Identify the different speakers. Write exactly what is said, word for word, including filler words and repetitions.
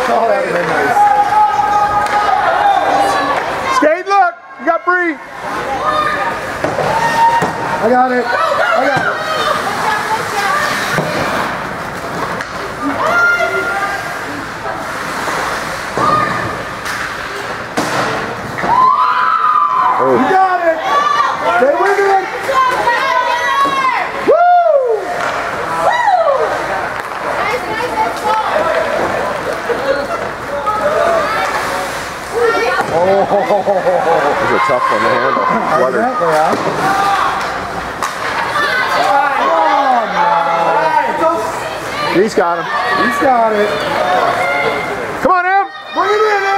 Speaker 1: Oh, that would have been nice.
Speaker 2: Skate, look! You got Bree!
Speaker 1: I got it. I got it.
Speaker 2: Oh.
Speaker 1: You got it. Stay with it. Woo!
Speaker 2: Oh, this is a tough one to handle. Fluttered.
Speaker 1: Exactly, huh?
Speaker 2: He's got him.
Speaker 1: He's got it.
Speaker 2: Come on, Em!
Speaker 1: Bring it in,